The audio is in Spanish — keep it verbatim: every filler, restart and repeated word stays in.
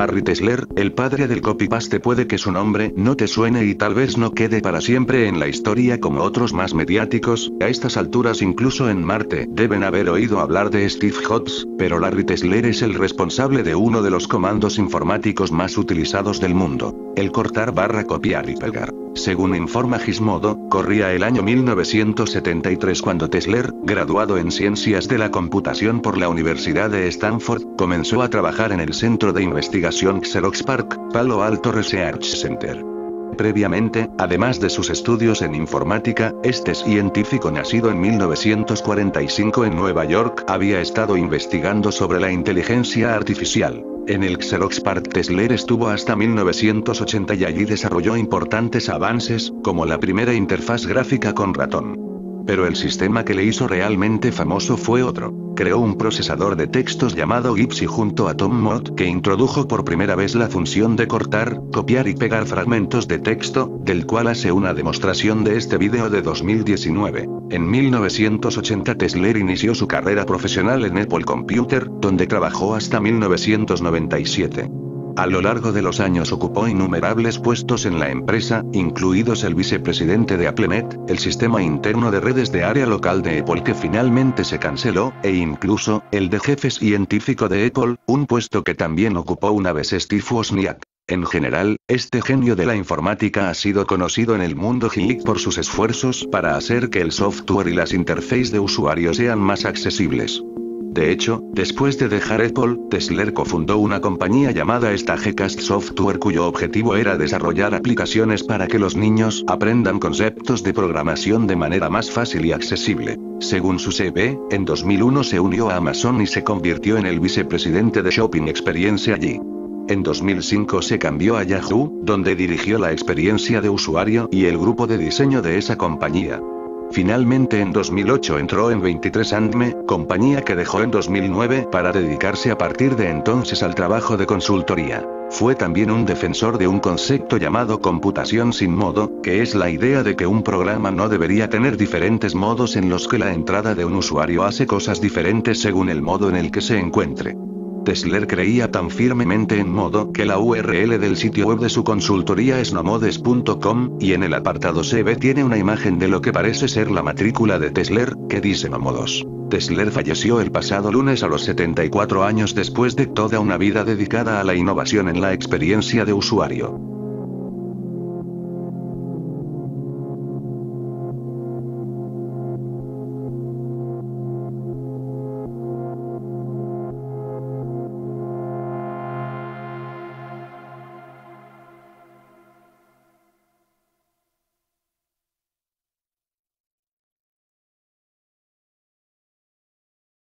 Larry Tesler, el padre del copypaste. Puede que su nombre no te suene y tal vez no quede para siempre en la historia como otros más mediáticos, a estas alturas incluso en Marte deben haber oído hablar de Steve Jobs, pero Larry Tesler es el responsable de uno de los comandos informáticos más utilizados del mundo, el cortar barra copiar y pegar. Según informa Gizmodo, corría el año mil novecientos setenta y tres cuando Tesler, graduado en Ciencias de la Computación por la Universidad de Stanford, comenzó a trabajar en el centro de investigación Xerox Parc, Palo Alto Research Center. Previamente, además de sus estudios en informática, este científico nacido en mil novecientos cuarenta y cinco en Nueva York había estado investigando sobre la inteligencia artificial. En el Xerox Parc Tesler estuvo hasta mil novecientos ochenta y allí desarrolló importantes avances, como la primera interfaz gráfica con ratón. Pero el sistema que le hizo realmente famoso fue otro. Creó un procesador de textos llamado Gypsy junto a Tom Mott, que introdujo por primera vez la función de cortar, copiar y pegar fragmentos de texto, del cual hace una demostración de este vídeo de dos mil diecinueve. En mil novecientos ochenta Tesler inició su carrera profesional en Apple Computer, donde trabajó hasta mil novecientos noventa y siete. A lo largo de los años ocupó innumerables puestos en la empresa, incluidos el vicepresidente de AppleNet, el sistema interno de redes de área local de Apple que finalmente se canceló, e incluso, el de jefe científico de Apple, un puesto que también ocupó una vez Steve Wozniak. En general, este genio de la informática ha sido conocido en el mundo geek por sus esfuerzos para hacer que el software y las interfaces de usuario sean más accesibles. De hecho, después de dejar Apple, Tesler cofundó una compañía llamada Stagecast Software cuyo objetivo era desarrollar aplicaciones para que los niños aprendan conceptos de programación de manera más fácil y accesible. Según su C V, en dos mil uno se unió a Amazon y se convirtió en el vicepresidente de Shopping Experience allí. En dos mil cinco se cambió a Yahoo, donde dirigió la experiencia de usuario y el grupo de diseño de esa compañía. Finalmente en dos mil ocho entró en veintitrés and me, compañía que dejó en dos mil nueve para dedicarse a partir de entonces al trabajo de consultoría. Fue también un defensor de un concepto llamado computación sin modo, que es la idea de que un programa no debería tener diferentes modos en los que la entrada de un usuario hace cosas diferentes según el modo en el que se encuentre. Tesler creía tan firmemente en modo que la U R L del sitio web de su consultoría es nomodes punto com, y en el apartado C V tiene una imagen de lo que parece ser la matrícula de Tesler, que dice Nomodos. Tesler falleció el pasado lunes a los setenta y cuatro años después de toda una vida dedicada a la innovación en la experiencia de usuario.